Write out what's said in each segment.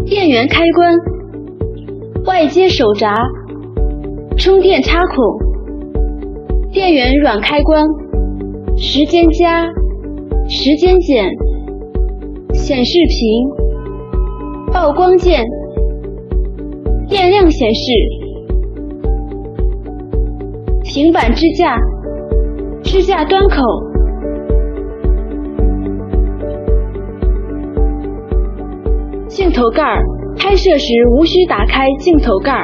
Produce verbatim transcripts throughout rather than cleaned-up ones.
电源开关、外接手闸、充电插孔、电源软开关、时间夹、时间键、显示屏、曝光键、电量显示、平板支架、支架端口、镜头盖，拍摄时无需打开镜头盖。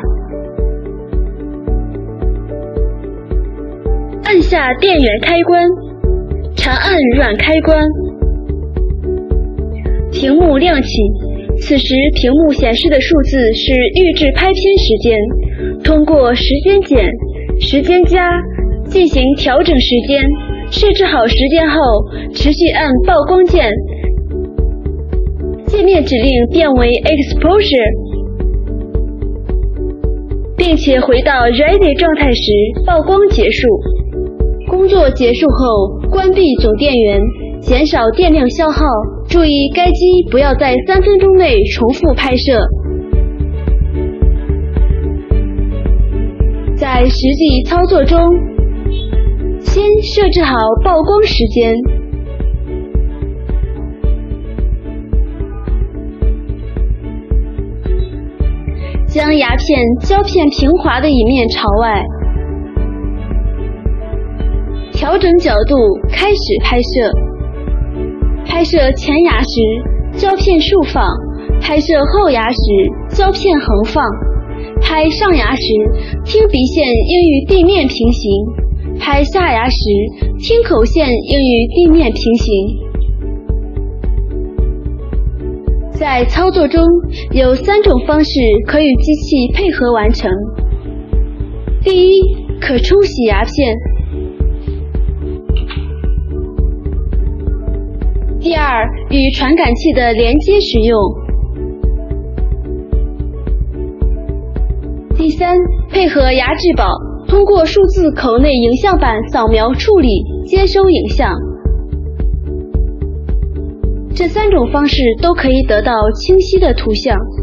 按下电源开关，长按软开关，屏幕亮起。此时屏幕显示的数字是预制拍片时间，通过时间键、时间夹进行调整时间。设置好时间后，持续按曝光键，界面指令变为 Exposure， 并且回到 Ready 状态时，曝光结束。工作结束后，关闭总电源，减少电量消耗。注意该机不要在三分钟内重复拍摄。在实际操作中，先设置好曝光时间，将牙片胶片平滑的一面朝外，调整角度，开始拍摄。拍摄前牙时，胶片竖放；拍摄后牙时，胶片横放。拍上牙时，听鼻线应与地面平行；拍下牙时，听口线应与地面平行。在操作中，有三种方式可与机器配合完成。第一，可冲洗牙片。第二，与传感器的连接使用。第三，配合牙质保，通过数字口内影像板扫描处理，接收影像。这三种方式都可以得到清晰的图像。